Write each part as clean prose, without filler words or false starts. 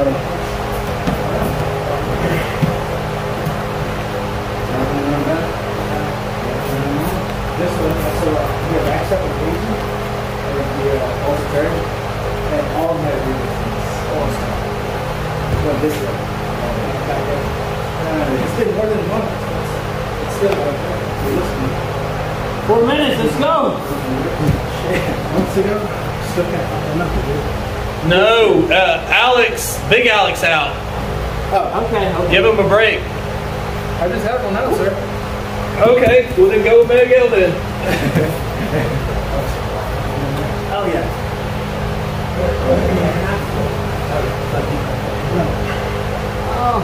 This one, so your back step is easy, and your also turn, and all of them have resistance. But this one, it's been more than a month. It's still like that. 4 minutes, let's go! Months ago, still can't find enough to do. No, Alex, Big Alex out. Oh, okay. Give him a break. I just have one now, sir. Okay, well then go Big L then. Oh, yeah. Oh.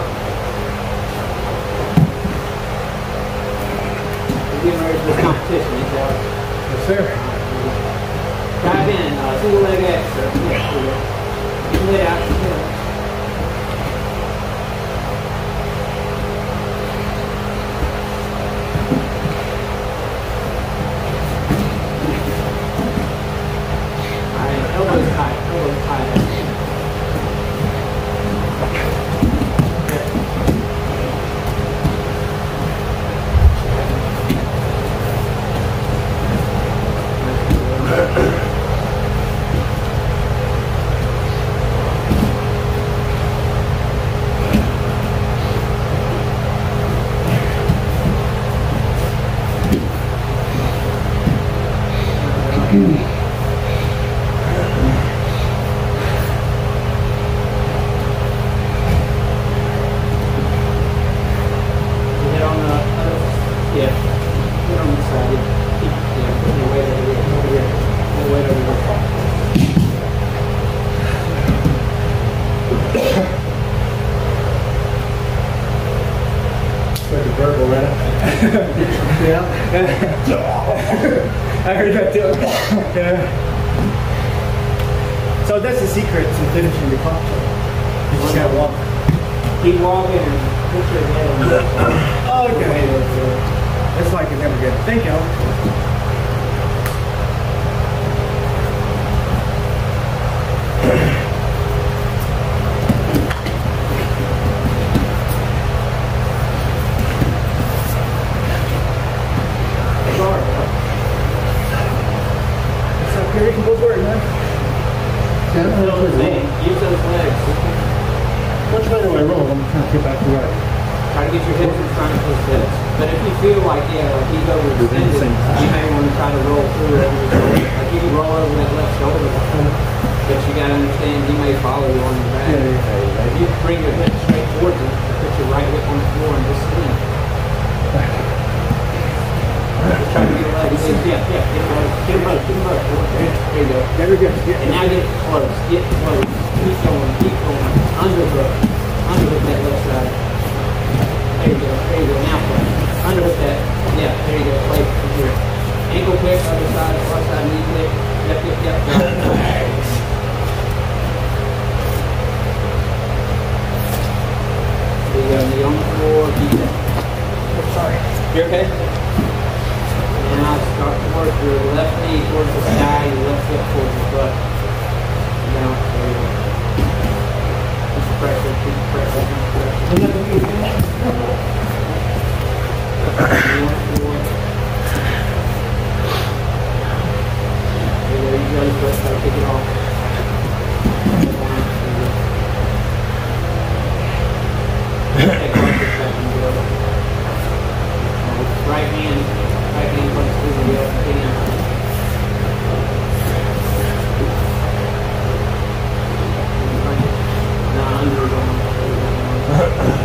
We're getting ready for this competition, ain't you? Yes, sir. Dive in, single leg X, sir. Get out. Elbows tight. Verbal, right? Yeah. I heard that too. Yeah. So that's the secret to finishing the clock. You just gotta walk. Keep walking and put your head on the Okay. It's like you never get it. Thank you. Here, you can go for it, man. Use those legs. Which way do I roll? I'm trying to get back to right. Try to get your hips in front of his hips. But if you feel like, he's overextended, you may want to try to roll through over his shoulder. Like you can roll over that left shoulder. But you got to understand, he may follow you on your back. If you bring your hips straight towards him, put your right hip on the floor and just swing. Just try to get a leg. Get him both. There you go. Very good. And now get close. Keep going. Underhook that left side. There you go. Now play. Underhook that. Yeah, there you go. Play from here. Ankle pick, other side, far side, knee pick. Yep. Nice. There you go. Knee on the floor. Keep it. Oh, sorry. You okay? And now start to work your left knee towards the sky, your left foot towards the butt. Down, there you go. Keep pressure. There you go, just try to kick it off. Right hand punch through the left hand. Now under the arm.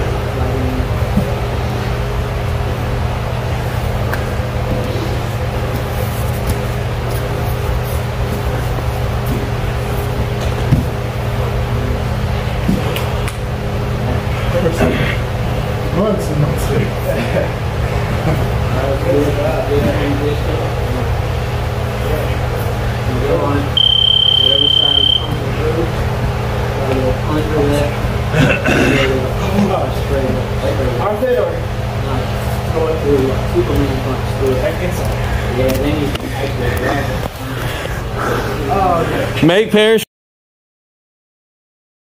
Make pairs.